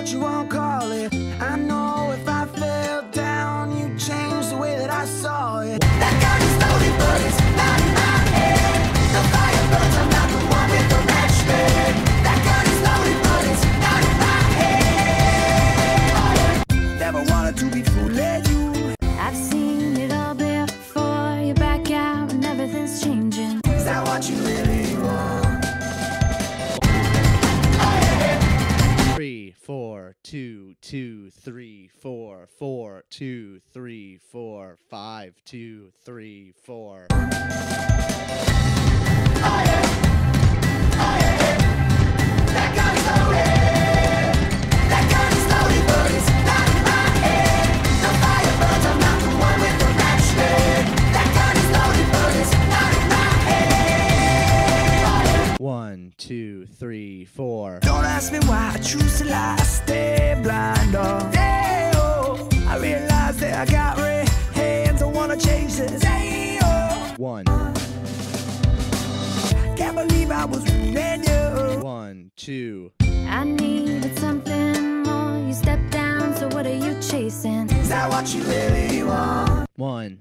what you won't call it. I know if I fell down, you'd change the way that I saw it. That gun is loaded, but it's not in my head. The fire burns, I'm not the one with the matchstick. That gun is loaded, but it's not in my head. Never wanted to be fooling you. I've seen it all before. You're back out and everything's changing. Is that what you really want? 3, 4, 2, 2, 3, 4, 4, 2, 3, 4, 5, 2, 3, 4. That gun is loaded. That gun is loaded, but it's not in my head. The fire burns, I'm not the one with the matchstick. That gun is loaded, but it's not in my head. 1, 2, 3, 4. Don't ask me why I choose to lie. I stay blind all day. Oh, I realize that I got red hands. I wanna change this. Hey, oh. 1, Can't believe I was ruining you. 1, 2. I needed something more. You stepped down, so what are you chasing? Is that what you really want? 1,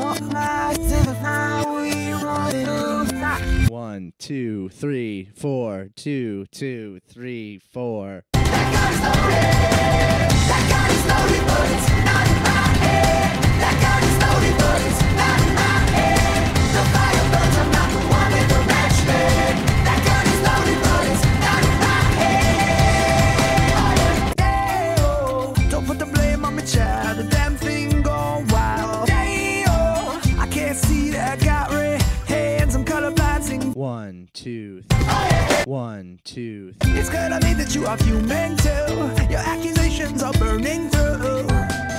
1, 2, 3, 4, 2, 2, 3, 4. That gun is loaded. That gun is loaded, but it's not in my head. That gun is loaded, but it's not in my head. The fire burns, I'm not the one with the matchstick. That gun is loaded, but it's not in my head. Yeah, oh, don't put the blame on me, child. The damn thing gone wild. Yeah, oh, I can't see that I got red hands. I'm colorblind, singing. 1, 2, 1, 2. It's clear to me that you are human too. Your accusations are burning through.